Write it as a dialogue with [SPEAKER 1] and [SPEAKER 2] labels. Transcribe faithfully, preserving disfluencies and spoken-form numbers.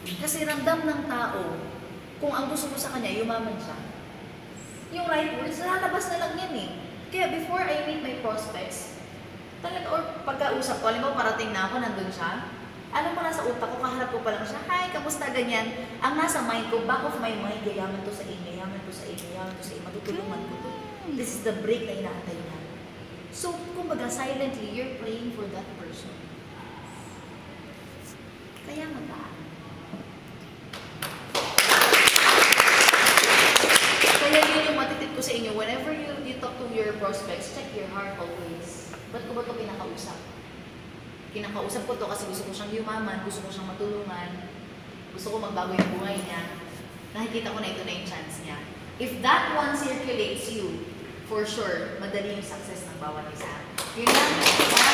[SPEAKER 1] Kasi ramdam ng tao, kung ang gusto mo sa kanya, yumaman siya. Yung right words, lalabas na lang yan eh. Kaya before I meet my prospects, talaga, or pagkausap ko, alam mo, parating na ako, nandun siya. Alam mo, nasa utak ko, kaharap ko pa lang siya, hi, kamusta, ganyan. Ang nasa mind ko, back of my mind, yayaman to sa inyo, yayaman to sa inyo, yayaman to sa inyo, matutulungan ko to. This is the break na inaantay niya. So, kumbaga, silently, you're praying for that person. Kaya magaan. Kaya yun yung matitip ko sa inyo, whenever you, you talk to your prospects, check your heart always. Ba't ko ba ito kinakausap? Kinakausap ko to kasi gusto ko siyang yumaman, gusto ko siyang matulungan, gusto ko magbago yung buhay niya. Nakikita ko na ito na yung chance niya. If that one circulates you, for sure, madali yung success ng bawat isa. Yun lang.